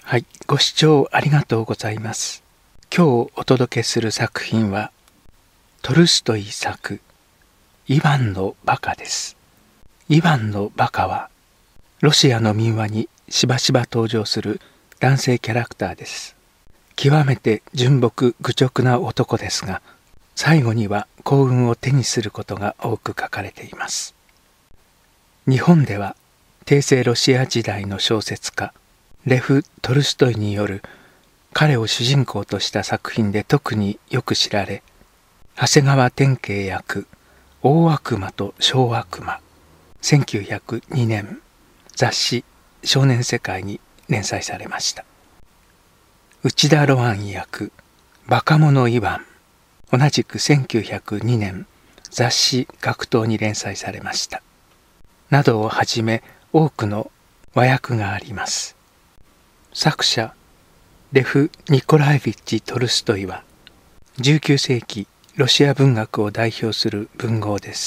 はい、ご視聴ありがとうございます。今日お届けする作品はトルストイ作イヴァンのバカです。イヴァンのバカはロシアの民話にしばしば登場する男性キャラクターです。極めて純朴愚直な男ですが、最後には幸運を手にすることが多く書かれています。日本では帝政ロシア時代の小説家レフ・トルストイによる彼を主人公とした作品で特によく知られ、長谷川典慶役大悪魔と小悪魔、1902年雑誌少年世界に連載されました。内田露伴役バカ者イワン、同じく1902年雑誌学頭に連載されました。などをはじめ多くの和訳があります。作者レフ・ニコライビッチ・トルストイは19世紀ロシア文学を代表する文豪です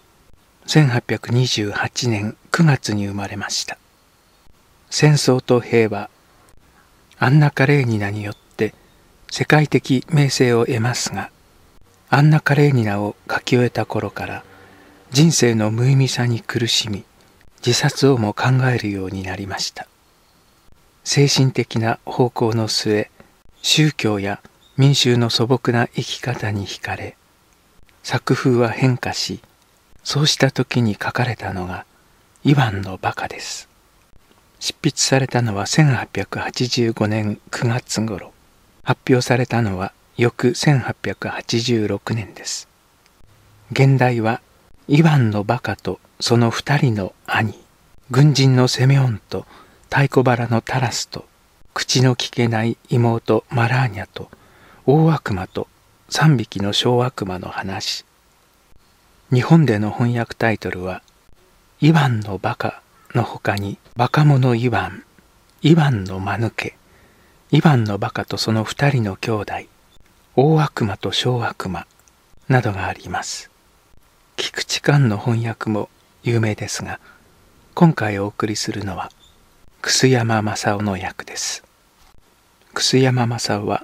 。1828年9月に生まれました。戦争と平和、アンナ・カレーニナによって世界的名声を得ますが、アンナ・カレーニナを書き終えた頃から人生の無意味さに苦しみ、自殺をも考えるようになりました。精神的な方向の末、宗教や民衆の素朴な生き方に惹かれ、作風は変化し、そうした時に書かれたのがイヴァンのバカです。執筆されたのは1885年9月頃、発表されたのは翌1886年です。現代はイヴァンのバカとその2人の兄、軍人のセミョンと太鼓腹のタラスと口の聞けない妹マラーニャと大悪魔と3匹の小悪魔の話。日本での翻訳タイトルはイヴァンのバカの他にバカ者イヴァン、イヴァンの間抜け、イヴァンのバカとその2人の兄弟、大悪魔と小悪魔などがあります。菊池寛の翻訳も有名ですが、今回お送りするのは楠山正夫の訳です。楠山正夫は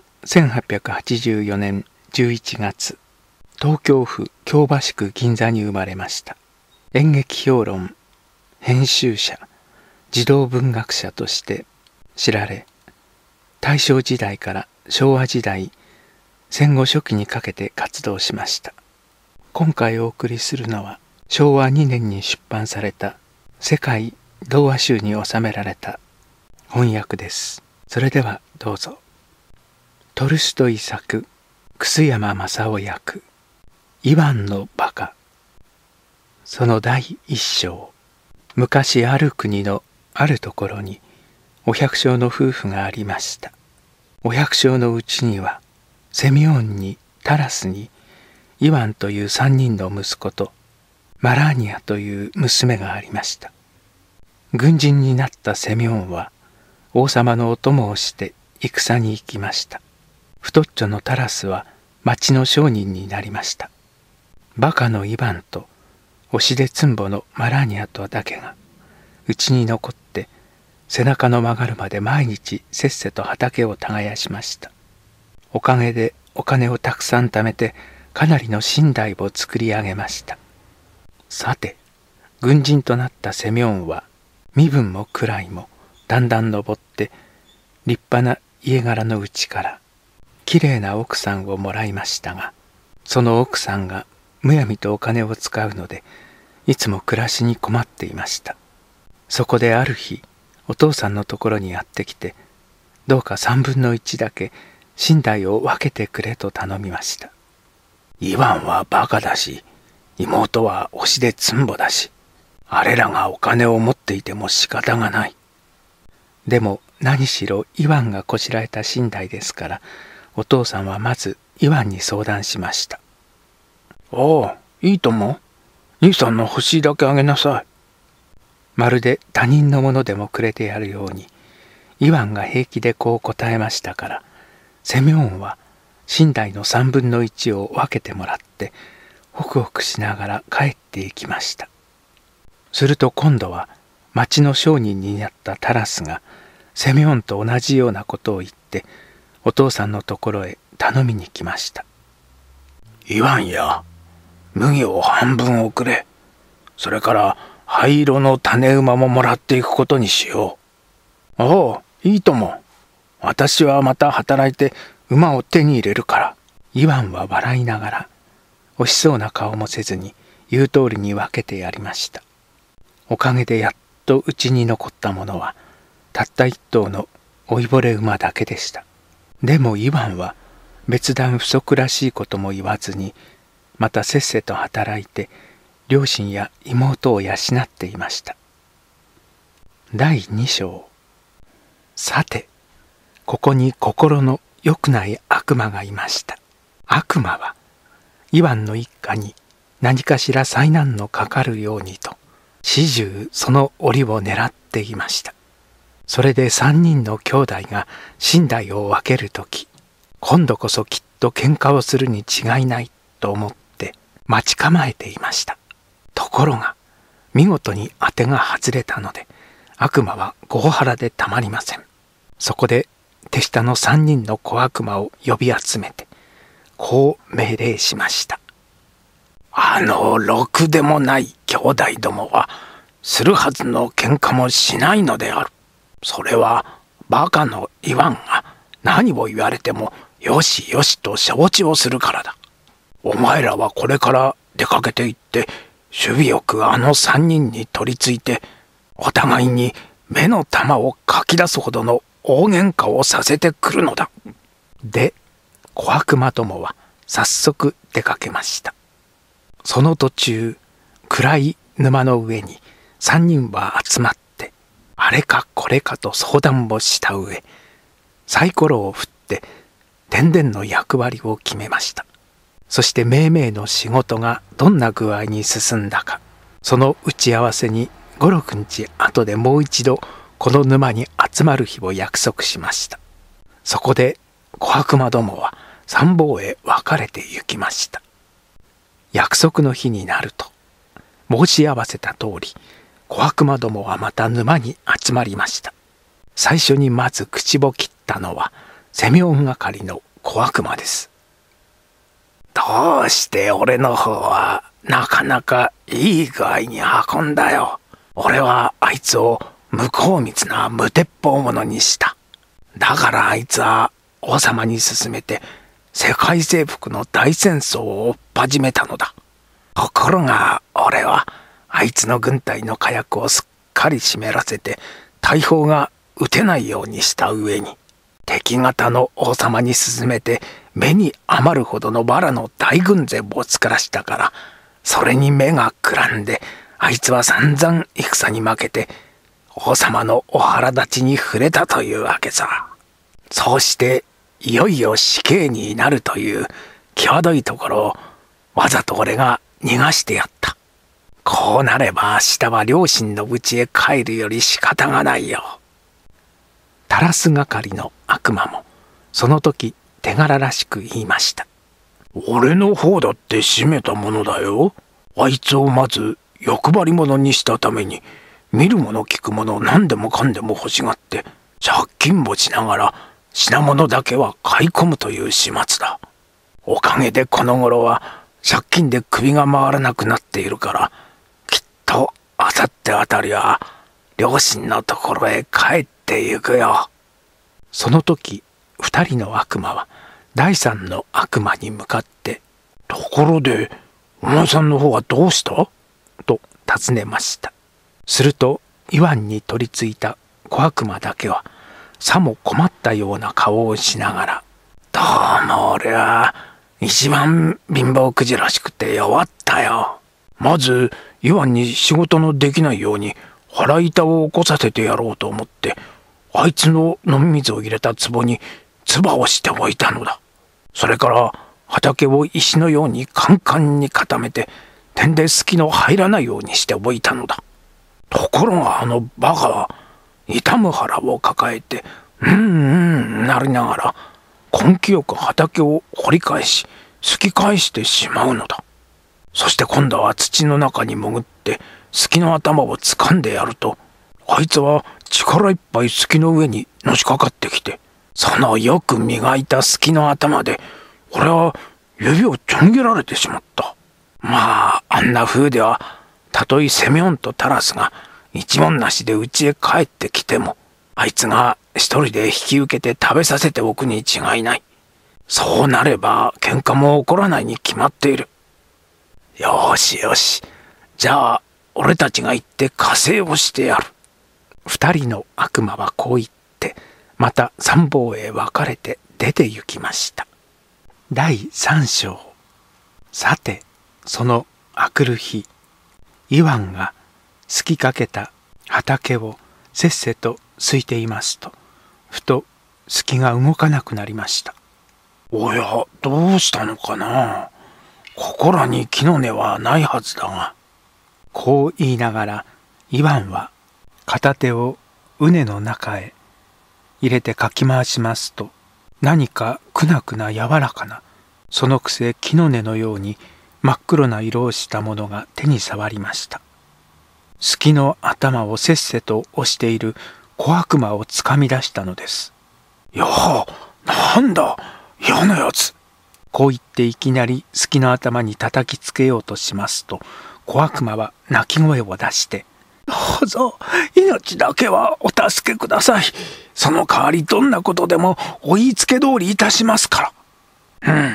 1884年11月、東京府京橋区銀座に生まれました。演劇評論、編集者、児童文学者として知られ、大正時代から昭和時代、戦後初期にかけて活動しました。今回お送りするのは昭和2年に出版された世界童話集に収められた翻訳です。それではどうぞ。トルストイ作楠山正夫訳イヴァンのバカ。その第一章。昔ある国のあるところにお百姓の夫婦がありました。お百姓のうちにはセミオンにタラスにイヴァンという3人の息子とマラーニアという娘がありました。軍人になったセミオンは王様のお供をして戦に行きました。太っちょのタラスは町の商人になりました。バカのイヴァンと押しでつんぼのマラーニアとだけがうちに残って背中の曲がるまで毎日せっせと畑を耕しました。おかげでお金をたくさん貯めてかなりの寝台を作り上げました。さて、軍人となったセミョンは身分も位もだんだん上って立派な家柄のうちからきれいな奥さんをもらいましたが、その奥さんがむやみとお金を使うのでいつも暮らしに困っていました。そこである日、お父さんのところにやってきて、どうか3分の1だけ寝台を分けてくれと頼みました。イヴァンはバカだし、妹は押しでつんぼだし、あれらがお金を持っていても仕方がない。でも何しろイヴァンがこしらえた寝台ですから、お父さんはまずイヴァンに相談しました。おう、いいとも。兄さんの欲しいだけあげなさい。まるで他人のものでもくれてやるように、イヴァンが平気でこう答えましたから、セミョンは寝台の3分の1を分けてもらって、ホクホクしながら帰っていきました。すると今度は町の商人になったタラスがセミョンと同じようなことを言ってお父さんのところへ頼みに来ました。 イワンや、麦を半分送れ。それから灰色の種馬ももらっていくことにしよう。おう、いいとも。私はまた働いて馬を手に入れるから。イワンは笑いながら惜しそうな顔もせずに言う通りに分けてやりました。おかげでやっとうちに残ったものはたった一頭の老いぼれ馬だけでした。でもイワンは別段不足らしいことも言わずに、またせっせと働いて両親や妹を養っていました。第2章。さて、ここに心の良くない悪魔がいました。悪魔はイワンの一家に何かしら災難のかかるようにと始終その檻を狙っていました。それで3人の兄弟が身代を分けるとき、今度こそきっと喧嘩をするに違いないと思って待ち構えていました。ところが見事に当てが外れたので、悪魔は業腹でたまりません。そこで手下の3人の小悪魔を呼び集めてこう命令しました。 ろくでもない兄弟どもはするはずの喧嘩もしないのである。それはバカのイワンが何を言われてもよしよしと承知をするからだ。お前らはこれから出かけて行って守備よくあの3人に取り付いてお互いに目の玉をかき出すほどの大喧嘩をさせてくるのだ。 で、小悪魔どもは早速出かけました。その途中、暗い沼の上に3人は集まってあれかこれかと相談をした上、サイコロを振って天々の役割を決めました。そしてめいめいの仕事がどんな具合に進んだか、その打ち合わせに5、6日後でもう一度この沼に集まる日を約束しました。そこで小悪魔どもは三方へ分かれて行きました。約束の日になると申し合わせた通り、小悪魔どもはまた沼に集まりました。最初にまず口を切ったのはセミョン係の小悪魔です。 どうして俺の方はなかなかいい具合に運んだよ。俺はあいつを向こうみつな無鉄砲者にした。だからあいつは王様に勧めて世界征服の大戦争を追っ始めたのだ。ところが俺はあいつの軍隊の火薬をすっかり湿らせて大砲が撃てないようにした上に、敵方の王様に勧めて目に余るほどの藁の大軍勢を作らしたから、それに目がくらんであいつは散々戦に負けて王様のお腹立ちに触れたというわけさ。そうしていよいよ死刑になるという際どいところをわざと俺が逃がしてやった。こうなれば明日は両親の家へ帰るより仕方がないよ。 タラス係の悪魔もその時手柄らしく言いました。 俺の方だって締めたものだよ。あいつをまず欲張り者にしたために見るもの聞くもの何でもかんでも欲しがって借金もしながら品物だけは買い込むという始末だ。おかげでこの頃は借金で首が回らなくなっているから、きっとあさってあたりは両親のところへ帰ってゆくよ。 その時2人の悪魔は第3の悪魔に向かって 「ところでお前さんの方はどうした?」 と尋ねました。するとイワンに取り付いた小悪魔だけはさも困ったような顔をしながら 「どうも俺は一番貧乏くじらしくて弱ったよ。まずイワンに仕事のできないように腹板を起こさせてやろうと思ってあいつの飲み水を入れた壺に唾をしておいたのだ。それから畑を石のようにカンカンに固めて点で隙の入らないようにしておいたのだ。ところがあのバカは痛む腹を抱えてなりながら根気よく畑を掘り返しすき返してしまうのだ。そして今度は土の中に潜って隙の頭を掴んでやると、あいつは力いっぱいすきの上にのしかかってきて、そのよく磨いたすきの頭で俺は指をちょん切られてしまった。まああんな風ではたとえセミョンとタラスが一文なしで家へ帰ってきても、あいつが一人で引き受けて食べさせておくに違いない。そうなれば喧嘩も起こらないに決まっている。よしよし、じゃあ俺たちが行って加勢をしてやる。 二人の悪魔はこう言ってまた三方へ分かれて出て行きました。第三章。さてそのあくる日、イワンがすきかけた畑をせっせとすいていますと、ふとすきが動かなくなりました。 おや、どうしたのかな。ここらに木の根はないはずだが。 こう言いながらイワンは片手を畝の中へ入れてかき回しますと、何かくなくな柔らかな、そのくせ木の根のように真っ黒な色をしたものが手に触りました。すきの頭をせっせと押している小悪魔をつかみ出したのです。 やあ、なんだ嫌なやつ。 こう言っていきなりすきの頭に叩きつけようとしますと、小悪魔は鳴き声を出して、 どうぞ命だけはお助けください。その代わりどんなことでもお言いつけ通りいたしますから。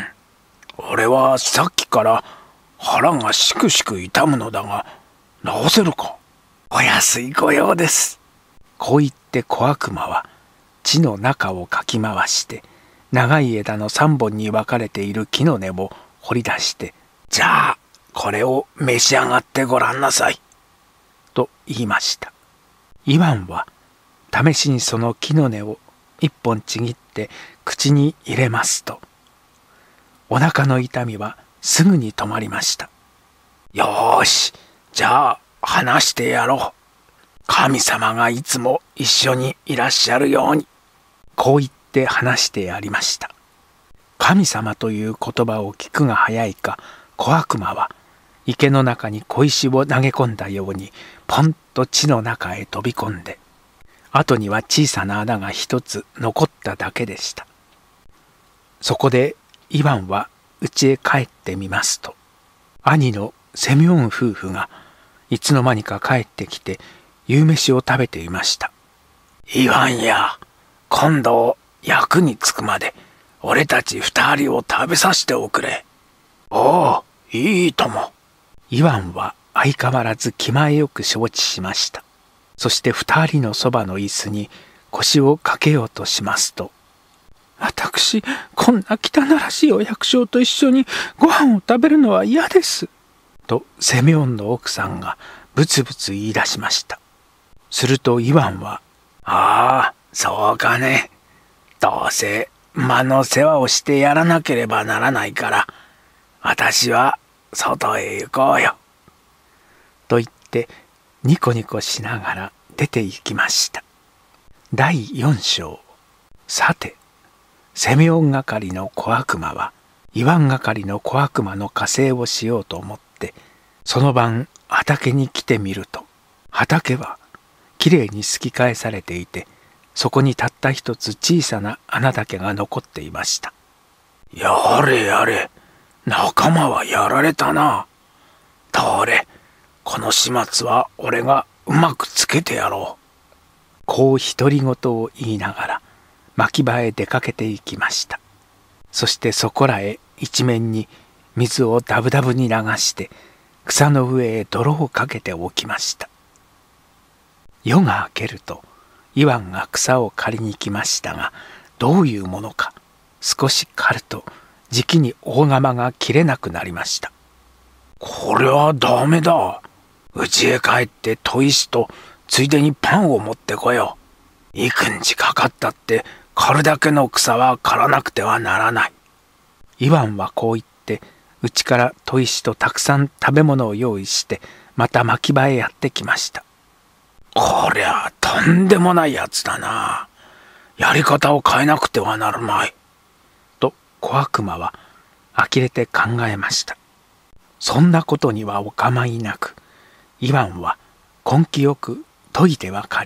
俺はさっきから腹がしくしく痛むのだが、治せるか。お安いご用です。 こう言って小悪魔は地の中をかき回して、長い枝の3本に分かれている木の根を掘り出して、 じゃあこれを召し上がってごらんなさいと言いました。イワンは試しにその木の根を一本ちぎって口に入れますと、お腹の痛みはすぐに止まりました。 よーし、じゃあ話してやろう。神様がいつも一緒にいらっしゃるように。 こう言って話してやりました。神様という言葉を聞くが早いか、小悪魔は池の中に小石を投げ込んだようにポンと地の中へ飛び込んで、後には小さな穴が一つ残っただけでした。そこでイワンは家へ帰ってみますと、兄のセミョン夫婦がいつの間にか帰ってきて夕飯を食べていました。 イワンや、今度役に着くまで俺たち二人を食べさせておくれ。おお、いいとも。 イワンは相変わらず気前よく承知しました。そして二人のそばの椅子に腰をかけようとしますと、私、こんな汚らしいお百姓と一緒にご飯を食べるのは嫌です。とセミョンの奥さんがブツブツ言い出しました。するとイワンは、 ああ、そうかね。どうせ馬の世話をしてやらなければならないから、私は外へ行こうよ。 と言ってニコニコしながら出て行きました。第4章。さて、セミョン係の小悪魔はイワン係の小悪魔の加勢をしようと思ってその晩畑に来てみると、畑はきれいにすき返されていて、そこにたった一つ小さな穴だけが残っていました。 やれやれ、仲間はやられたな。どれ、この始末は俺がうまくつけてやろう。 こう独り言を言いながら牧場へ出かけていきました。そしてそこらへ一面に水をダブダブに流して草の上へ泥をかけておきました。夜が明けるとイワンが草を刈りに来ましたが、どういうものか少し刈るとじきに大釜が切れなくなりました。 これはダメだ。家へ帰って砥石とついでにパンを持ってこよう。幾日かかったって刈るだけの草は刈らなくてはならない。 イワンはこう言って家から砥石とたくさん食べ物を用意してまた牧場へやってきました。 こりゃとんでもないやつだな。やり方を変えなくてはなるまい。 と小悪魔は呆れて考えました。そんなことにはお構いなく、イワンは根気よく研いでは刈り、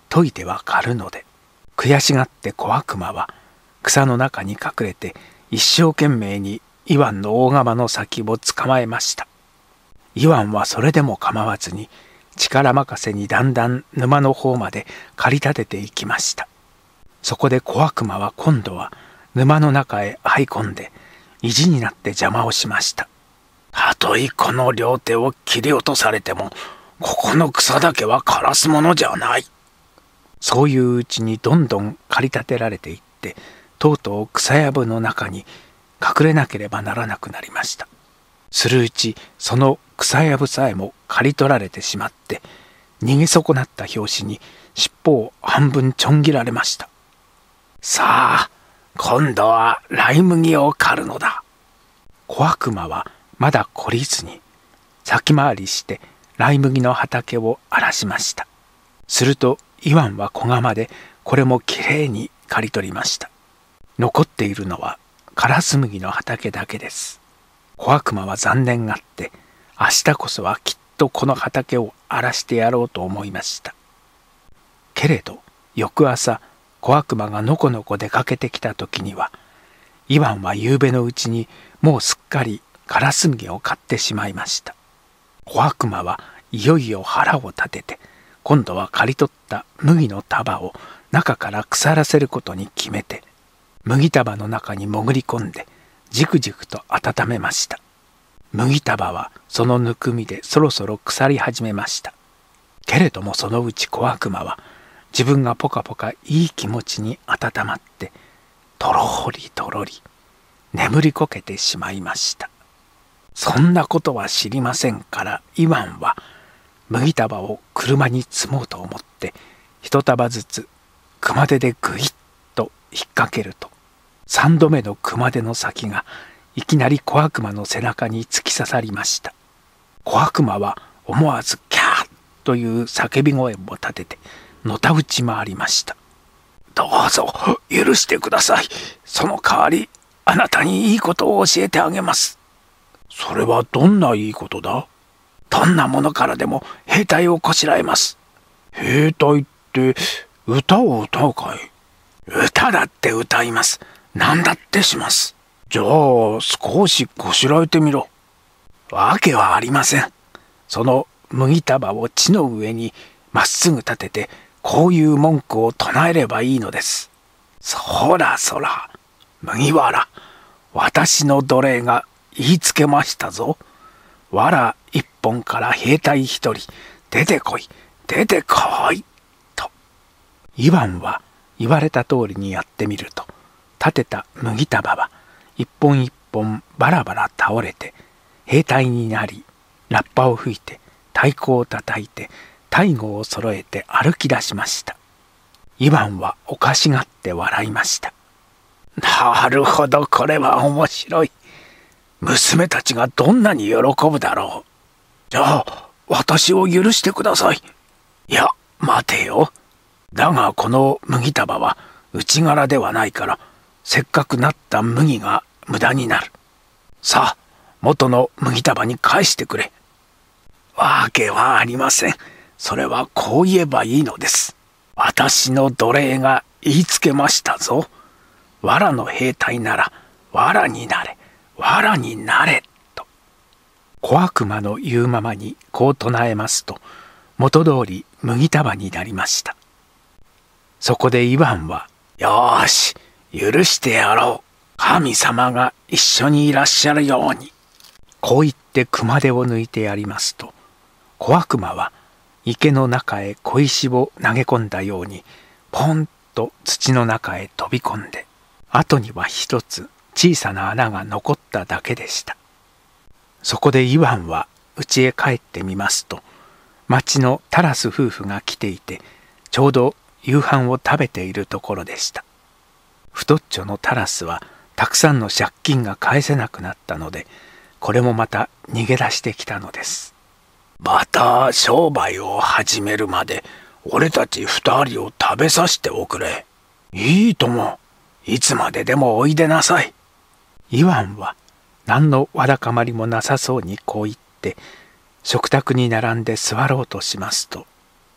解いては狩るので、悔しがって小悪魔は草の中に隠れて一生懸命にイワンの大釜の先を捕まえました。イワンはそれでも構わずに力任せにだんだん沼の方まで駆り立てていきました。そこで小悪魔は今度は沼の中へ這い込んで意地になって邪魔をしました。 たとえこの両手を切り落とされても、ここの草だけは枯らすものじゃない。 そういううちにどんどん駆り立てられていって、とうとう草やぶの中に隠れなければならなくなりました。するうちその草やぶさえも刈り取られてしまって、逃げ損なった拍子に尻尾を半分ちょん切られました。 さあ、今度はライ麦を刈るのだ。 小悪魔はまだ懲りずに先回りしてライ麦の畑を荒らしました。するとイワンは小釜でこれもきれいに刈り取りました。残っているのはカラス麦の畑だけです。小悪魔は残念がって明日こそはきっとこの畑を荒らしてやろうと思いました。けれど翌朝小悪魔がのこのこ出かけてきた時には、イワンは夕べのうちにもうすっかりカラス麦を買ってしまいました。小悪魔はいよいよ腹を立てて、今度は刈り取った麦の束を中から腐らせることに決めて、麦束の中に潜り込んでじくじくと温めました。麦束はそのぬくみでそろそろ腐り始めました。けれどもそのうち小悪魔は自分がポカポカいい気持ちに温まって、とろりとろり眠りこけてしまいました。そんなことは知りませんから、イワンは麦束を車に積もうと思って一束ずつ熊手でぐいっと引っ掛けると、3度目の熊手の先がいきなり小悪魔の背中に突き刺さりました。小悪魔は思わずキャーという叫び声を立ててのたうち回りました。 どうぞ許してください。その代わりあなたにいいことを教えてあげます。 それはどんないいことだ？ どんなものからでも兵隊をこしらえます。 兵隊って歌を歌うかい？ 歌だって歌います。何だってします。 じゃあ少しこしらえてみろ。 わけはありません。その麦束を地の上にまっすぐ立てて、こういう文句を唱えればいいのです。そらそら、麦わら、私の奴隷が言いつけましたぞ。わら一本から兵隊一人、出てこい、出てこい、と。 イワンは言われた通りにやってみると、立てた麦束は一本一本バラバラ倒れて、兵隊になり、ラッパを吹いて、太鼓を叩いて、大号を揃えて歩き出しました。イワンはおかしがって笑いました。 なるほど、これは面白い。娘たちがどんなに喜ぶだろう。じゃあ私を許してください。いや、待てよ。だがこの麦束は内柄ではないから、せっかくなった麦が無駄になる。さあ、元の麦束に返してくれ。わけはありません。それはこう言えばいいのです。私の奴隷が言いつけましたぞ。藁の兵隊なら藁になれ、藁になれ、と。 小悪魔の言うままにこう唱えますと、元通り麦束になりました。そこでイワンは、 よーし、許してやろう。神様が一緒にいらっしゃるように。 こう言って熊手を抜いてやりますと、小悪魔は池の中へ小石を投げ込んだようにポンと土の中へ飛び込んで、後には一つ小さな穴が残っただけでした。そこでイワンは家へ帰ってみますと、町のタラス夫婦が来ていて、ちょうど夕飯を食べているところでした。太っちょのタラスはたくさんの借金が返せなくなったので、これもまた逃げ出してきたのです。 また商売を始めるまで俺たち二人を食べさせておくれ。いいとも。いつまででもおいでなさい。 イワンは何のわだかまりもなさそうにこう言って食卓に並んで座ろうとしますと、 ま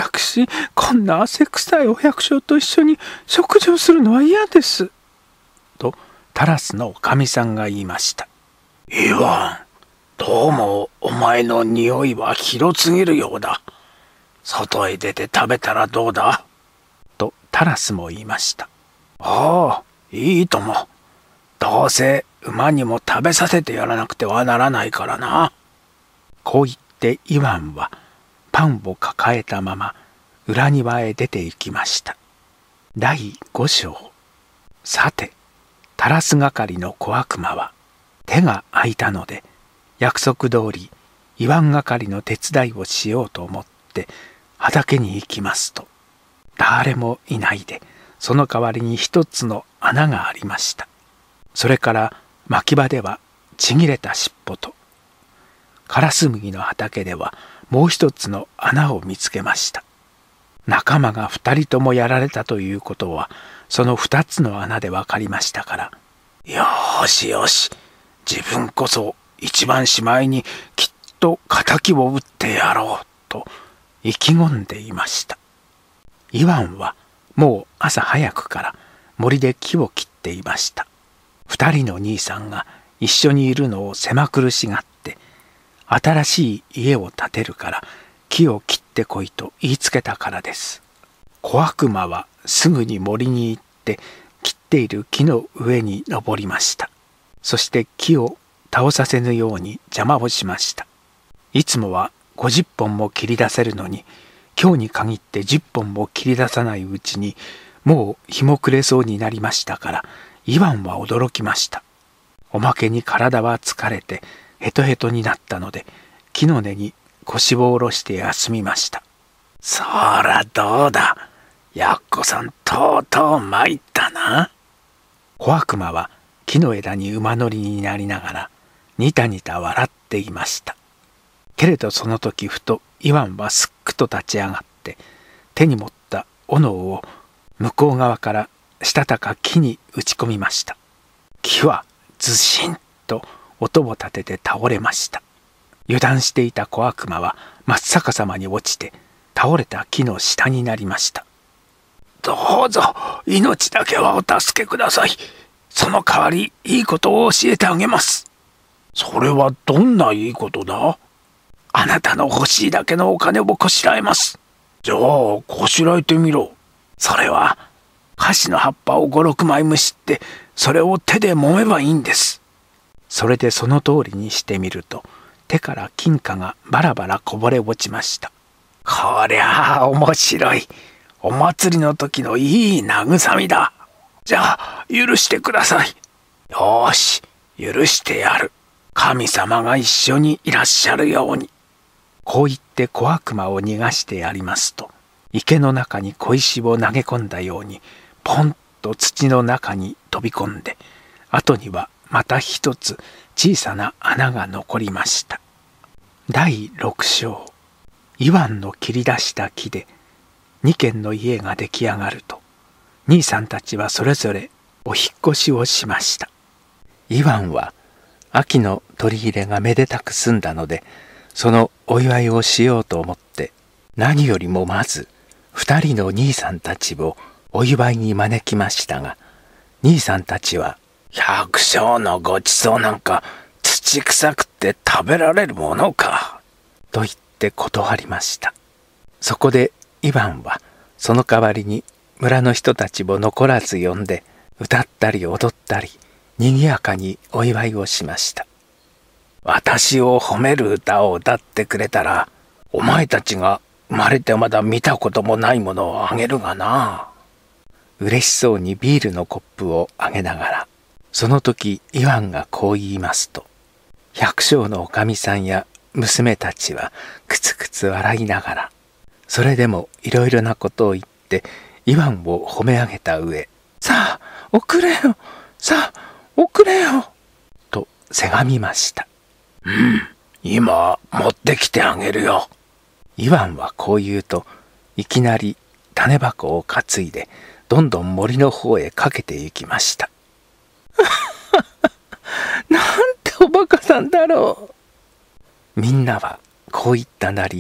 私、こんな汗臭いお百姓と一緒に食事をするのは嫌です。と、タラスのおかみさんが言いました。 イワン、どうもお前の匂いはひどすぎるようだ。外へ出て食べたらどうだ？ とタラスも言いました。 ああ、いいとも。どうせ馬にも食べさせてやらなくてはならないからな。 こう言ってイワンはパンを抱えたまま裏庭へ出て行きました。第5章。さて、タラス係の小悪魔は手が空いたので、約束通りイワン係の手伝いをしようと思って畑に行きますと、誰もいないで、その代わりに一つの穴がありました。それから牧場ではちぎれた尻尾と、カラス麦の畑ではもう一つの穴を見つけました。仲間が2人ともやられたということは、その2つの穴で分かりましたから、 よーしよし、自分こそ一番しまいにきっと仇を撃ってやろうと意気込んでいました。イワンはもう朝早くから森で木を切っていました。2人の兄さんが一緒にいるのを狭苦しがって、新しい家を建てるから木を切ってこいと言いつけたからです。小悪魔はすぐに森に行って切っている木の上に登りました。そして木を倒させぬように邪魔をしました。いつもは50本も切り出せるのに、今日に限って10本も切り出さないうちにもう日も暮れそうになりましたから、イワンは驚きました。おまけに体は疲れてヘトヘトになったので、木の根に腰を下ろして休みました。 そらどうだ、やっこさんとうとう参ったな。 小悪魔は木の枝に馬乗りになりながらニタニタ笑っていました。けれどその時ふとイワンはすっくと立ち上がって手に持った斧を向こう側からしたたか木に打ち込みました。木はずしんと音を立てて倒れました。油断していた小悪魔は真っ逆さまに落ちて倒れた木の下になりました。 どうぞ命だけはお助けください。その代わりいいことを教えてあげます。それはどんないいことだ？あなたの欲しいだけのお金をこしらえます。じゃあこしらえてみろ。それは樫の葉っぱを5、6枚むしって、それを手で揉めばいいんです。 それでその通りにしてみると、手から金貨がバラバラこぼれ落ちました。 こりゃあ面白い。お祭りの時のいい慰みだ。じゃあ許してください。よーし、許してやる。神様が一緒にいらっしゃるように。 こう言って小悪魔を逃がしてやりますと、池の中に小石を投げ込んだようにポンと土の中に飛び込んで、後にはまた一つ小さな穴が残りました。第6章。イワンの切り出した木で2軒の家が出来上がると、兄さんたちはそれぞれお引っ越しをしました。イワンは秋の取り入れがめでたく済んだので、そのお祝いをしようと思って、何よりもまず2人の兄さんたちをお祝いに招きましたが、兄さんたちは百姓のごちそうなんか土臭くて食べられるものかと言って断りました。そこでイワンはその代わりに村の人たちを残らず呼んで、歌ったり踊ったりにぎやかにお祝いをしました。 私を褒める歌を歌ってくれたら、お前たちが生まれてまだ見たこともないものをあげるがな。 嬉しそうにビールのコップをあげながら、その時イワンがこう言いますと、百姓のおかみさんや娘たちはくつくつ笑いながら、それでもいろいろなことを言ってイワンを褒め上げた上、さあ遅れよ、さあ遅れよとせがみました。 今持ってきてあげるよ。 イワンはこう言うと、いきなり種箱を担いでどんどん森の方へかけて行きました。なんておバカさんだろう。みんなはこう言ったなり、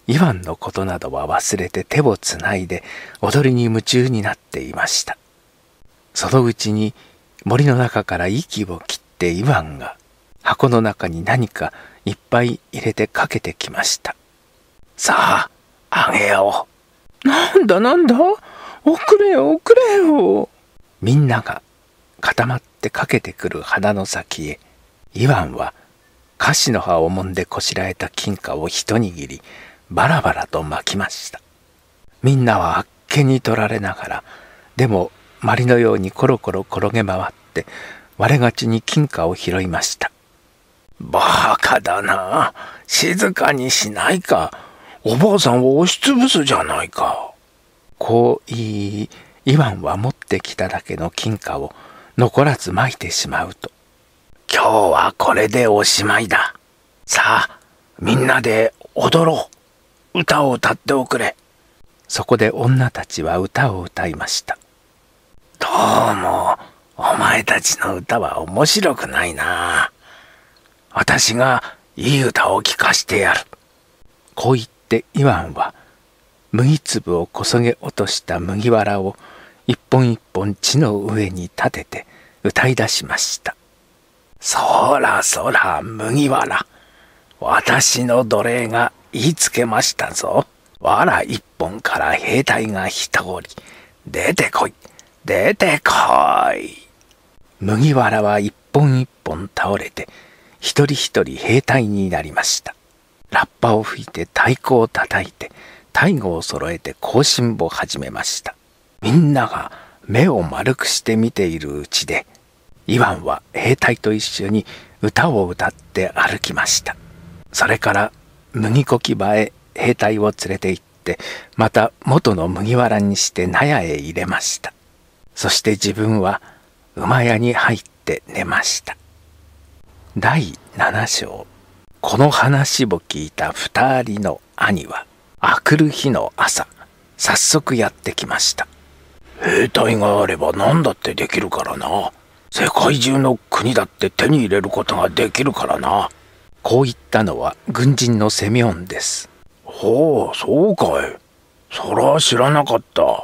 イワンのことなどは忘れて手をつないで踊りに夢中になっていました。そのうちに森の中から息を切ってイワンが箱の中に何かいっぱい入れてかけてきました。 さあ、あげよう。なんだ、遅れよ。 みんなが固まってかけてくる花の先へ、イワンはカシの葉を揉んでこしらえた金貨を一握り、バラバラと巻きました。みんなはあっけに取られながら、でもまりのようにコロコロ転げ回って割れがちに金貨を拾いました。 バカだな。静かにしないか。おばあさんを押しつぶすじゃないか。 こう言い、イワンは持ってきただけの金貨を残らずまいてしまうと、 今日はこれでおしまいだ。さあ、みんなで踊ろう。歌を歌っておくれ。 そこで女たちは歌を歌いました。 どうも、お前たちの歌は面白くないな。私がいい歌を聴かしてやる。 こう言ってイワンは麦粒をこそげ落とした麦わらを一本一本地の上に立てて歌い出しました。 そらそら麦わら、私の奴隷が言いつけましたぞ。藁一本から兵隊が一通り、出てこい、出てこい。 麦わらは一本一本倒れて一人一人兵隊になりました。ラッパを吹いて太鼓を叩いて太鼓を揃えて行進を始めました。みんなが目を丸くして見ているうちで、イワンは兵隊と一緒に歌を歌って歩きました。それから麦こき場へ兵隊を連れて行って、また元の麦わらにして納屋へ入れました。そして自分は馬屋に入って寝ました。第7章。この話を聞いた2人の兄は、あくる日の朝、早速やってきました。 兵隊があれば何だってできるからな。世界中の国だって手に入れることができるからな。 こう言ったのは軍人のセミョンです。 ほう、そうかい。そら知らなかった。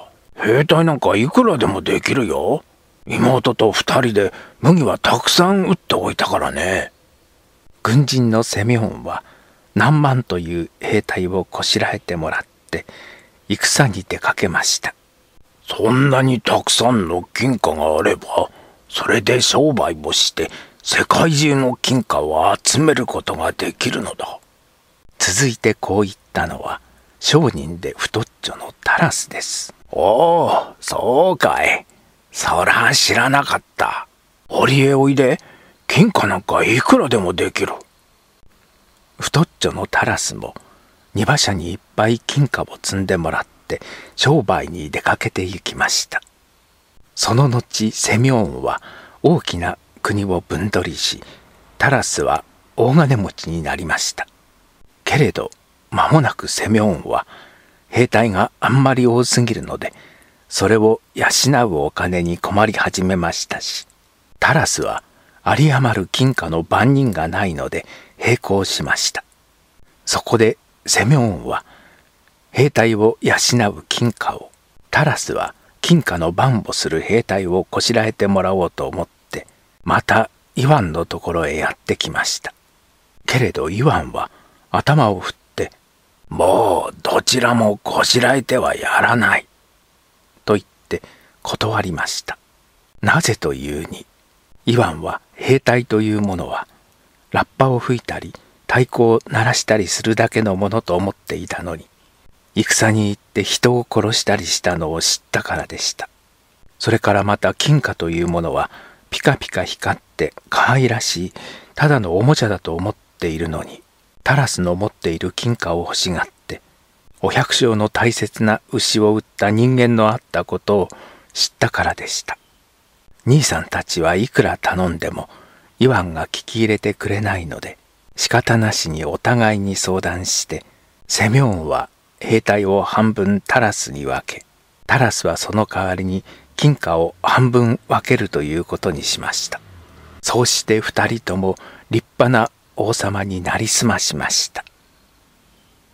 兵隊なんかいくらでもできるよ。妹と2人で麦はたくさん打っておいたからね。 軍人のセミョンは何万という兵隊をこしらえてもらって戦に出かけました。 そんなにたくさんの金貨があれば、それで商売をして世界中の金貨を集めることができるのだ。 続いてこう言ったのは商人で太っちょのタラスです。 おお、そうかい。そら知らなかった。折へおいで、金貨なんかいくらでもできる。 太っちょのタラスも荷馬車にいっぱい金貨を積んでもらって商売に出かけて行きました。その後セミョンは大きな国を分取りし、タラスは大金持ちになりました。けれど間もなくセミョンは兵隊があんまり多すぎるので、それを養うお金に困り始めましたし、タラスは有り余る金貨の番人がないので閉校しました。そこでセミョンは兵隊を養う金貨を、タラスは金貨の番をする兵隊をこしらえてもらおうと思って、またイワンのところへやってきました。けれどイワンは頭を振って、 もうどちらもこしらえてはやらないと言って断りました。なぜというに、イワンは兵隊というものはラッパを吹いたり太鼓を鳴らしたりするだけのものと思っていたのに、戦に行って人を殺したりしたのを知ったからでした。それからまた金貨というものはピカピカ光って可愛らしいただのおもちゃだと思っているのに、タラスの持っている金貨を欲しがってお百姓の大切な牛を売った人間のあったことを知ったからでした。兄さんたちはいくら頼んでもイワンが聞き入れてくれないので、仕方なしにお互いに相談して、セミョンは兵隊を半分タラスに分け、タラスはその代わりに金貨を半分分けるということにしました。そうして二人とも立派な王様になりすましました。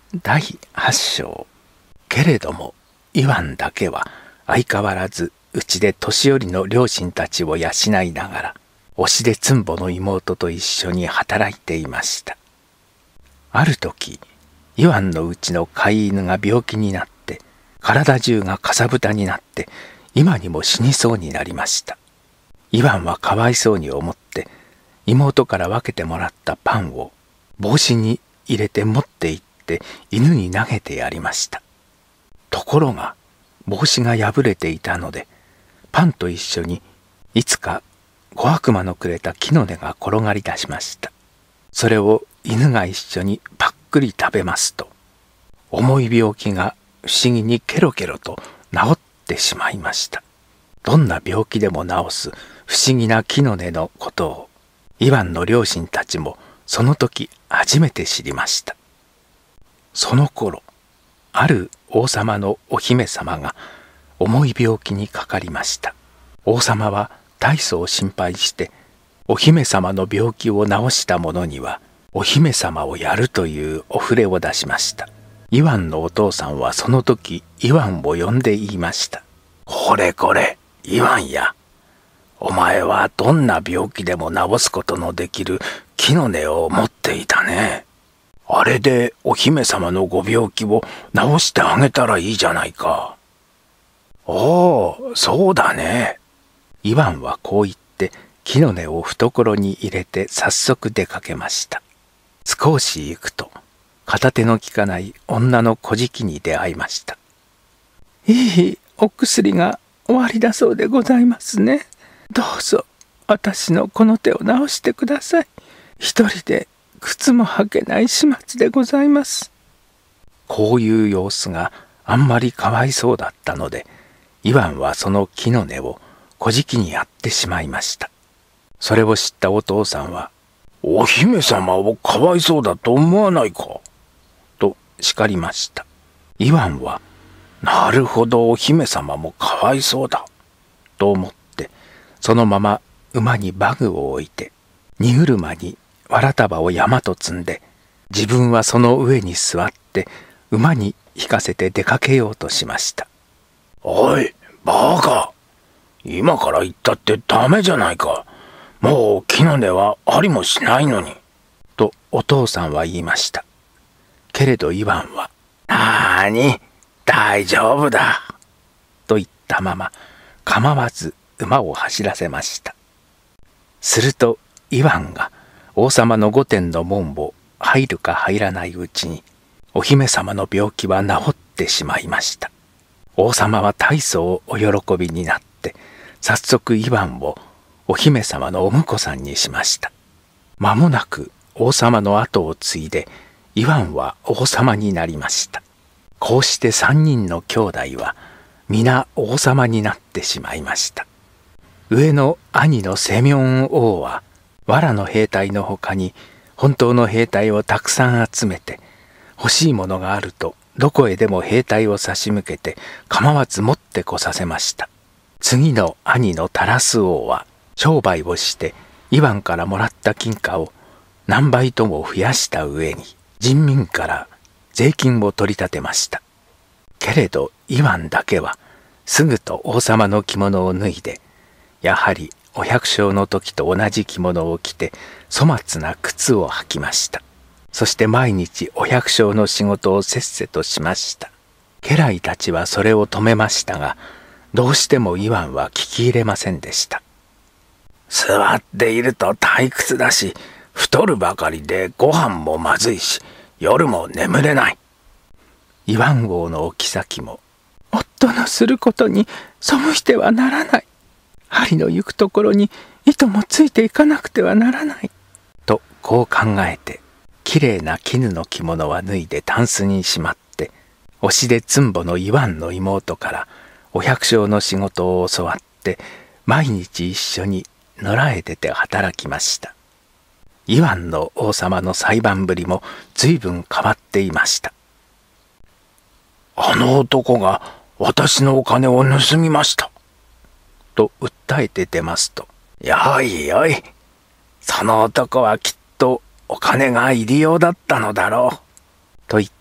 第8章。けれどもイワンだけは相変わらずうちで年寄りの両親たちを養いながら、おしでつんぼの妹と一緒に働いていました。ある時、イワンのうちの飼い犬が病気になって、体中がかさぶたになって、今にも死にそうになりました。イワンはかわいそうに思って、妹から分けてもらったパンを帽子に入れて持って行って犬に投げてやりました。ところが帽子が破れていたので、パンと一緒にいつか小悪魔のくれた木の根が転がり出しました。それを犬が一緒にパックリ食べますと、重い病気が不思議にケロケロと治ってしまいました。どんな病気でも治す不思議な木の根のことを、イワンの両親たちもその時初めて知りました。その頃、ある王様のお姫様が重い病気にかかりました。王様は大層心配して、お姫様の病気を治した者にはお姫様をやるというお触れを出しました。イワンのお父さんはその時イワンを呼んで言いました。 これこれ、イワンや。お前はどんな病気でも治すことのできる木の根を持っていたね。あれでお姫様のご病気を治してあげたらいいじゃないか。おお、そうだね。 イワンはこう言って木の根を懐に入れて早速出かけました。少し行くと片手の利かない女の小じに出会いました。 いいお薬が終わりだそうでございますね。どうぞ私のこの手を治してください。一人で靴も履けない始末でございます。 こういう様子があんまりかわいそうだったので、イワンはその木の根を小じにやってしまいました。それを知ったお父さんは、 お姫様をかわいそうだと思わないか、 と叱りました。 イワンは、なるほどお姫様もかわいそうだ、 と思って、そのまま馬にバグを置いて、荷車にわら束を山と積んで、自分はその上に座って馬に引かせて出かけようとしました。 おい、バカ。今から言ったってダメじゃないか。もう木の根はありもしないのに。 とお父さんは言いました。けれどイワンは、 なーに、大丈夫だ。 と言ったまま構わず馬を走らせました。するとイワンが王様の御殿の門を入るか入らないうちに、お姫様の病気は治ってしまいました。王様は大層お喜びになって、早速イワンをお姫様のお婿さんにしました。間もなく王様の後を継いで、イワンは王様になりました。こうして3人の兄弟は皆王様になってしまいました。上の兄のセミョン王は、藁の兵隊のほかに本当の兵隊をたくさん集めて、欲しいものがあるとどこへでも兵隊を差し向けて構わず持ってこさせました。次の兄のタラス王は商売をしてイワンからもらった金貨を何倍とも増やした上に、人民から税金を取り立てました。けれどイワンだけはすぐと王様の着物を脱いで、やはりお百姓の時と同じ着物を着て粗末な靴を履きました。そして毎日お百姓の仕事をせっせとしました。家来たちはそれを止めましたが、どうしてもイワンは聞き入れませんでした。 座っていると退屈だし、太るばかりでご飯もまずいし、夜も眠れない。 イワン王のお妃も、 夫のすることに背いてはならない。針の行くところに糸もついていかなくてはならない。 とこう考えて、きれいな絹の着物は脱いでタンスにしまって、押しでつんぼのイワンの妹からお百姓の仕事を教わって、毎日一緒に野良へ出て働きました。イワンの王様の裁判ぶりも随分変わっていました。 あの男が私のお金を盗みました。 と訴えて出ますと、 よいよい。その男はきっとお金が入り用だったのだろう。 と言っ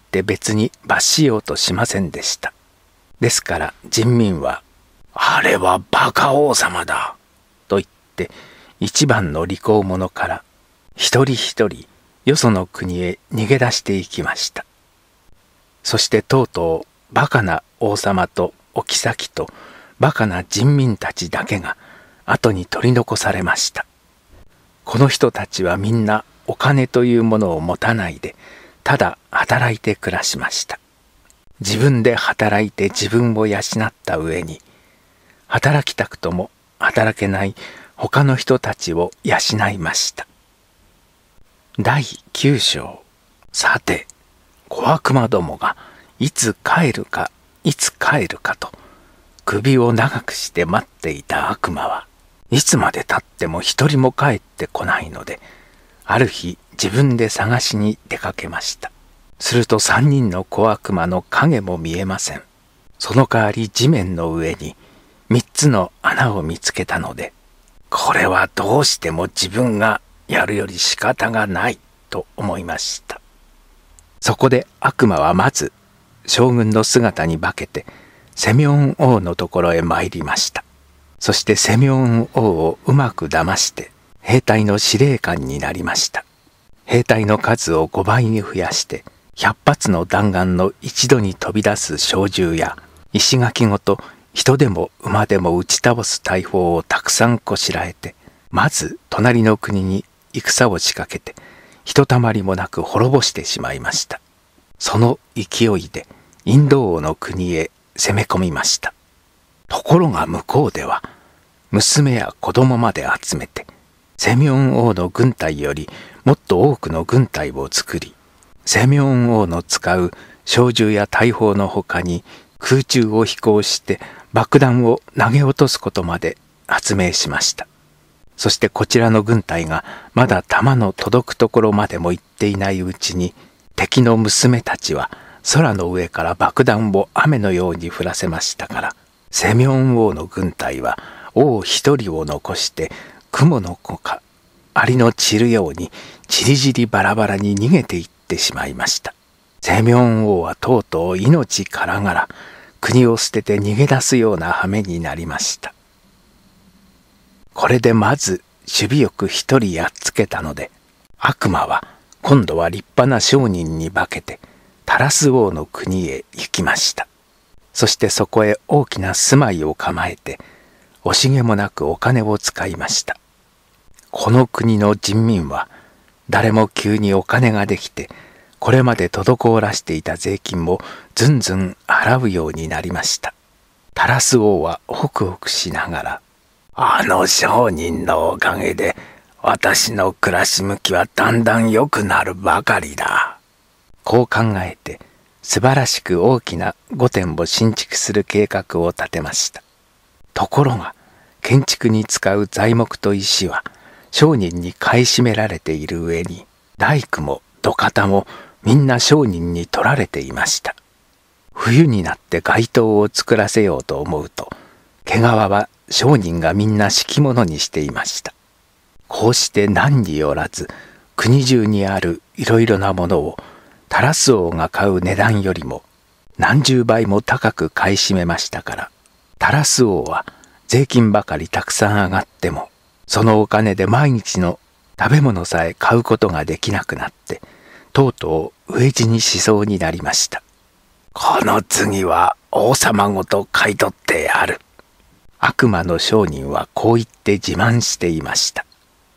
って別に罰しようとしませんでした。ですから人民は、 あれはバカ王様だと言って一番の利口者から一人一人よその国へ逃げ出していきました。そしてとうとうバカな王様とお妃とバカな人民たちだけが後に取り残されました。この人たちはみんなお金というものを持たないで、ただ働いて暮らしました。自分で働いて自分を養った上に、働きたくとも働けない他の人たちを養いました。第9章。さて、小悪魔どもがいつ帰るかいつ帰るかと首を長くして待っていた悪魔はいつまで経っても一人も帰ってこないので、ある日自分で探しに出かけました。すると3人の小悪魔の影も見えません。その代わり地面の上に3つの穴を見つけたので、これはどうしても自分がやるより仕方がないと思いました。そこで悪魔はまず将軍の姿に化けてセミョン王のところへ参りました。そしてセミョン王をうまく騙して兵隊の司令官になりました。兵隊の数を5倍に増やして100発の弾丸の一度に飛び出す小銃や石垣ごと人でも馬でも打ち倒す大砲をたくさんこしらえて、まず隣の国に戦を仕掛けてひとたまりもなく滅ぼしてしまいました。その勢いでインド王の国へ攻め込みました。ところが向こうでは娘や子供まで集めてセミョン王の軍隊よりもっと多くの軍隊を作り、セミョン王の使う小銃や大砲のほかに空中を飛行して爆弾を投げ落とすことまで発明しました。そしてこちらの軍隊がまだ弾の届くところまでも行っていないうちに、敵の娘たちは空の上から爆弾を雨のように降らせましたから、セミョン王の軍隊は王一人を残して雲の子かアリの散るようにちりぢりバラバラに逃げていってしまいました。セミョン王はとうとう命からがら国を捨てて逃げ出すような羽目になりました。これでまず守備よく一人やっつけたので、悪魔は今度は立派な商人に化けてタラス王の国へ行きました。そしてそこへ大きな住まいを構えて惜しげもなくお金を使いました。この国の人民は誰も急にお金ができて、これまで滞らしていた税金もずんずん払うようになりました。タラス王はホクホクしながら、 あの商人のおかげで私の暮らし向きはだんだん良くなるばかりだ。 こう考えて素晴らしく大きな御殿を新築する計画を立てました。ところが建築に使う材木と石は商人に買い占められている上に、大工も土方もみんな商人に取られていました。冬になって街灯を作らせようと思うと、毛皮は商人がみんな敷物にしていました。こうして何によらず国中にあるいろいろなものをタラス王が買う値段よりも何十倍も高く買い占めましたから、タラス王は税金ばかりたくさん上がってもそのお金で毎日の食べ物さえ買うことができなくなって、とうとう飢え死にしそうになりました。 この次は王様ごと買い取ってやる。 悪魔の商人はこう言って自慢していました。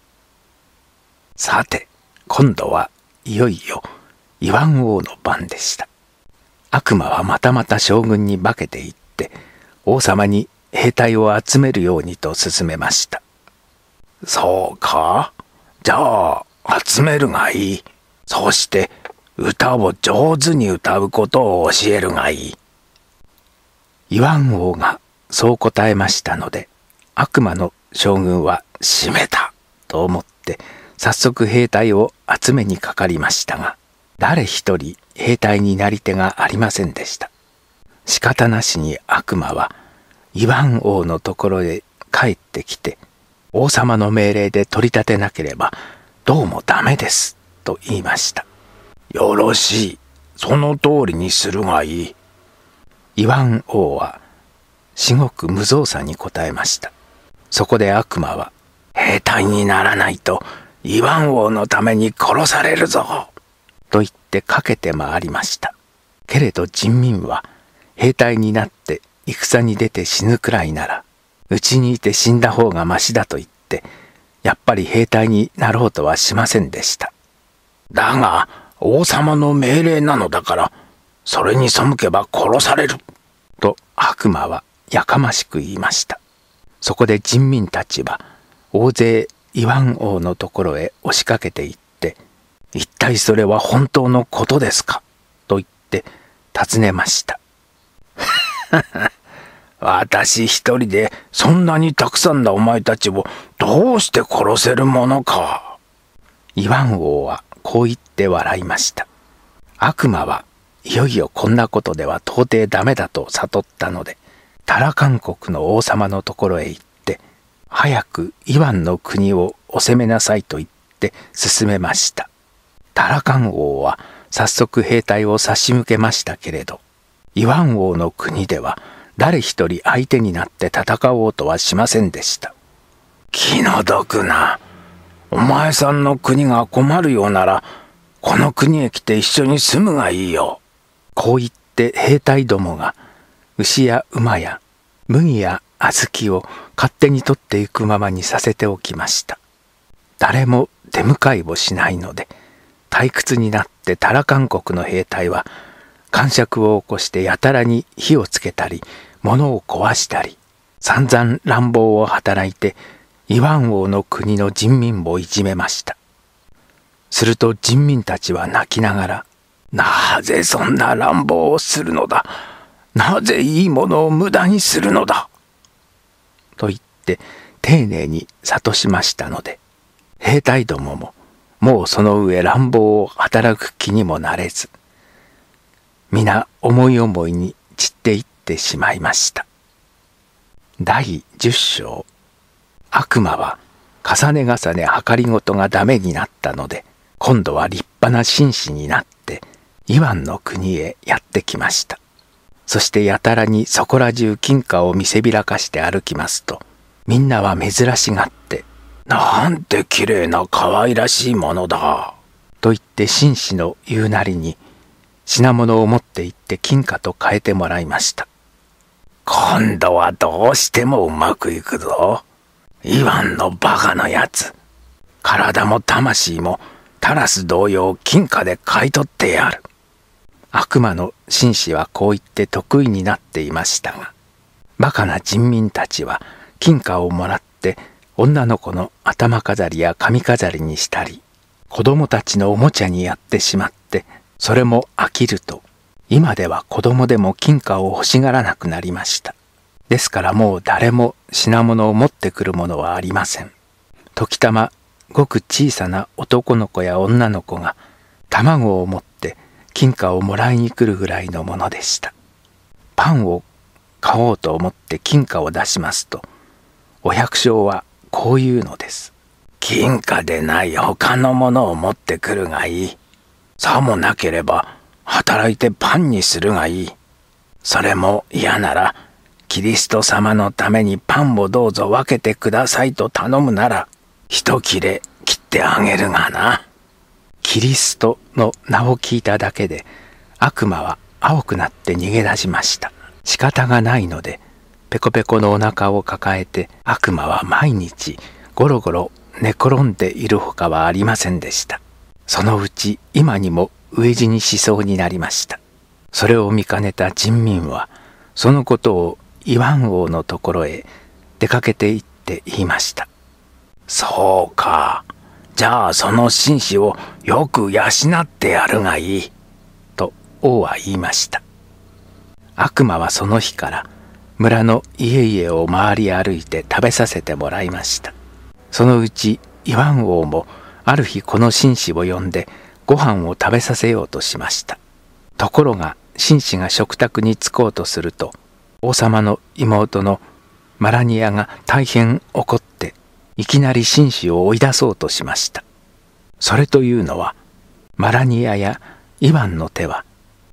さて、今度はいよいよイワン王の番でした。悪魔はまたまた将軍に化けていって、王様に兵隊を集めるようにと勧めました。 そうか。じゃあ集めるがいい。そして歌を上手に歌うことを教えるがいい。 イワン王がそう答えましたので、悪魔の将軍は閉めたと思って早速兵隊を集めにかかりましたが、誰一人兵隊になり手がありませんでした。仕方なしに悪魔はイワン王のところへ帰ってきて、王様の命令で取り立てなければどうもダメですと言いました。 よろしい。 その通りにするがいい。 イワン王は至極無造作に答えました。そこで悪魔は、 兵隊にならないとイワン王のために殺されるぞと言ってかけて回りました。けれど人民は兵隊になって戦に出て死ぬくらいならうちにいて死んだ方がましだと言ってやっぱり兵隊になろうとはしませんでした。 だが王様の命令なのだからそれに背けば殺されると悪魔はやかましく言いました。そこで人民たちは大勢イワン王のところへ押しかけていって、一体それは本当のことですかと言って尋ねました。 私一人でそんなにたくさんのお前たちをどうして殺せるものか。 イワン王はこう言って笑いました。悪魔はいよいよこんなことでは到底ダメだと悟ったので、タラカン国の王様のところへ行って、早くイワンの国をお攻めなさいと言って進めました。タラカン王は早速兵隊を差し向けましたけれど、イワン王の国では誰一人相手になって戦おうとはしませんでした。 気の毒な。お前さんの国が困るようなら、この国へ来て一緒に住むがいいよ。 こう言って兵隊どもが牛や馬や麦や小豆を勝手に取っていくままにさせておきました。誰も出迎えをしないので、退屈になってタラカン国の兵隊は癇癪を起こしてやたらに火をつけたり物を壊したり散々乱暴を働いてイワン王の国の人民をいじめました。すると人民たちは泣きながら、 なぜそんな乱暴をするのだ。なぜいいものを無駄にするのだ。 と言って丁寧に諭しましたので、兵隊どもももうその上乱暴を働く気にもなれず、皆思い思いに散っていってしまいました。第10章。悪魔は重ね重ね計りごとがダメになったので、今度は立派な紳士になってイワンの国へやってきました。そしてやたらにそこら中金貨を見せびらかして歩きますと、みんなは珍しがって、 なんてきれいな可愛らしいものだと言って紳士の言うなりに品物を持って行って金貨と変えてもらいました。 今度はどうしてもうまくいくぞ。イワンのバカなやつ。体も魂もタラス同様金貨で買い取ってやる。 悪魔の紳士はこう言って得意になっていましたが、バカな人民たちは金貨をもらって女の子の頭飾りや髪飾りにしたり、子供たちのおもちゃにやってしまって、それも飽きると、今では子供でも金貨を欲しがらなくなりました。ですからもう誰も品物を持ってくるものはありません。時たまごく小さな男の子や女の子が卵を持って金貨をもらいに来るぐらいのものでした。パンを買おうと思って金貨を出しますと、お百姓はこういうのです。 金貨でない他のものを持ってくるがいい。さもなければ働いてパンにするがいい。それも嫌ならキリスト様のためにパンをどうぞ分けてくださいと頼むなら一切れ切ってあげるがな。 キリストの名を聞いただけで悪魔は青くなって逃げ出しました。仕方がないのでペコペコのお腹を抱えて悪魔は毎日ゴロゴロ寝転んでいるほかはありませんでした。そのうち今にも飢え死にしそうになりました。それを見かねた人民はそのことをイワン王のところへ出かけて行って言いました。 そうか。じゃあその紳士をよく養ってやるがいい。 と王は言いました。悪魔はその日から村の家々を回り歩いて食べさせてもらいました。そのうちイワン王もある日この紳士を呼んでご飯を食べさせようとしました。ところが紳士が食卓に着こうとすると、王様の妹のマラニアが大変怒っていきなり紳士を追い出そうとしました。それというのはマラニアやイワンの手は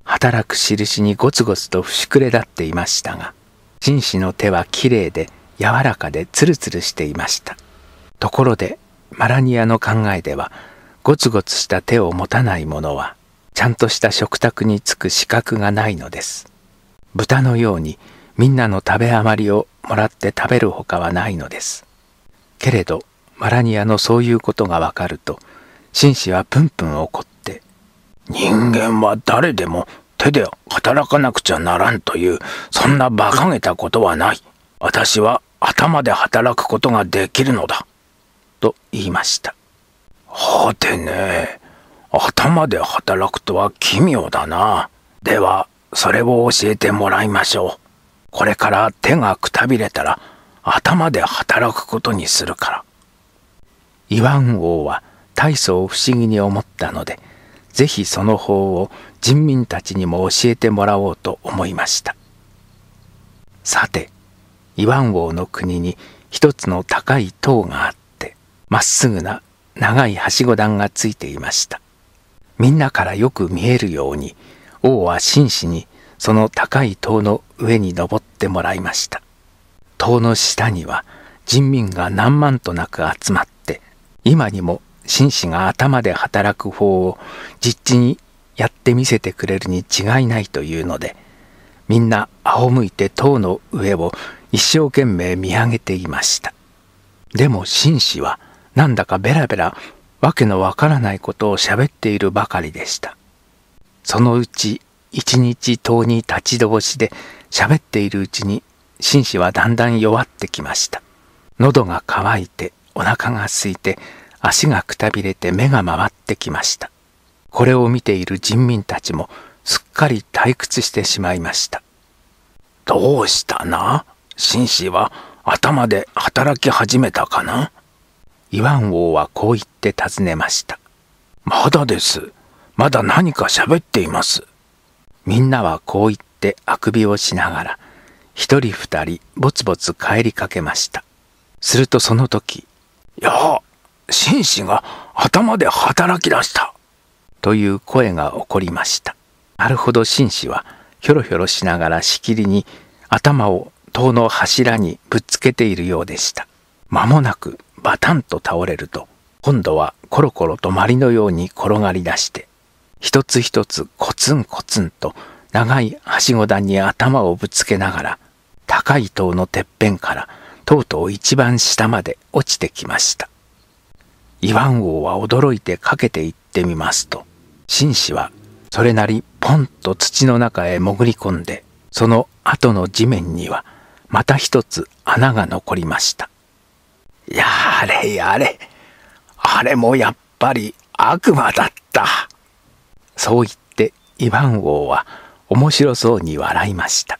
働く印にゴツゴツと節くれ立っていましたが、紳士の手はきれいで柔らかでツルツルしていました。ところでマラニアの考えでは、ゴツゴツした手を持たない者はちゃんとした食卓につく資格がないのです。豚のようにみんなの食べ余りをもらって食べるほかはないのです。けれどマラニアのそういうことがわかると、紳士はプンプン怒って、 人間は誰でも手で働かなくちゃならんという、そんな馬鹿げたことはない。私は頭で働くことができるのだ。 と言いました。 はてね、頭で働くとは奇妙だな。では、それを教えてもらいましょう。これから手がくたびれたら、頭で働くことにするから。 イワン王は大層不思議に思ったので、ぜひその法を人民たちにも教えてもらおうと思いました。さて、イワン王の国に一つの高い塔があって、まっすぐな長いはしご段がついていました。みんなからよく見えるように、王は紳士にその高い塔の上に登ってもらいました。塔の下には人民が何万となく集まって、今にも紳士が頭で働く法を実地にやってみせてくれるに違いないというので、みんな仰向いて塔の上を一生懸命見上げていました。でも紳士はなんだかベラベラわけのわからないことを喋っているばかりでした。そのうち一日塔に立ち通しで喋っているうちに、紳士はだんだん弱ってきました。喉が渇いてお腹が空いて足がくたびれて目が回ってきました。これを見ている人民たちもすっかり退屈してしまいました。 どうしたな？紳士は頭で働き始めたかな？ イワン王はこう言って尋ねました。 まだです。まだ何か喋っています。 みんなはこう言ってあくびをしながら、一人二人ぼつぼつ帰りかけました。するとその時、 いや、紳士が頭で働き出した。 という声が起こりました。なるほど、紳士はひょろひょろしながらしきりに頭を塔の柱にぶっつけているようでした。間もなくバタンと倒れると、今度はコロコロと鞠のように転がり出して、一つ一つコツンコツンと長いはしご段に頭をぶつけながら、高い塔のてっぺんからとうとう一番下まで落ちてきました。イワン王は驚いてかけていってみますと、紳士はそれなりポンと土の中へ潜り込んで、その後の地面にはまた一つ穴が残りました。 やれやれ、あれもやっぱり悪魔だった。 そう言ってイワン王は面白そうに笑いました。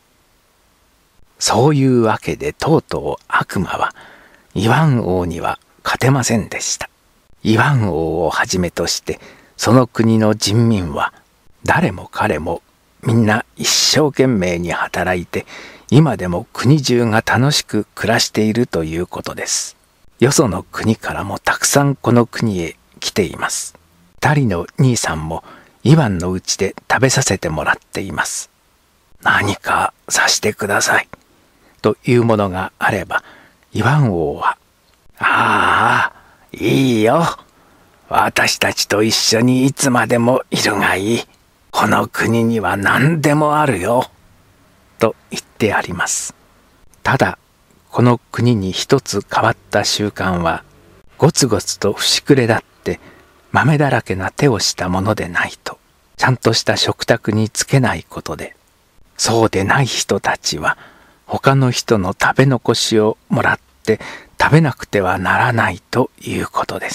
そういうわけでとうとう悪魔はイワン王には勝てませんでした。イワン王をはじめとしてその国の人民は誰も彼もみんな一生懸命に働いて、今でも国中が楽しく暮らしているということです。よその国からもたくさんこの国へ来ています。二人の兄さんもイワンのうちで食べさせてもらっています。 何かさしてください。 というものがあれば、イワン王は、 ああ、いいよ。私たちと一緒にいつまでもいるがいい。この国には何でもあるよ。 と言ってあります。ただ、この国に一つ変わった習慣は、ゴツゴツと節くれ立って豆だらけな手をしたものでないと、ちゃんとした食卓につけないことで、そうでない人たちは、他の人の食べ残しをもらって食べなくてはならないということです。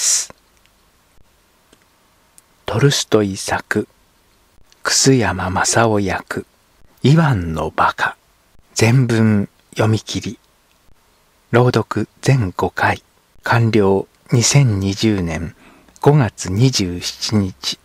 トルストイ作、楠山正夫役、イワンのバカ、全文読み切り。朗読全5回、完了2020年5月27日。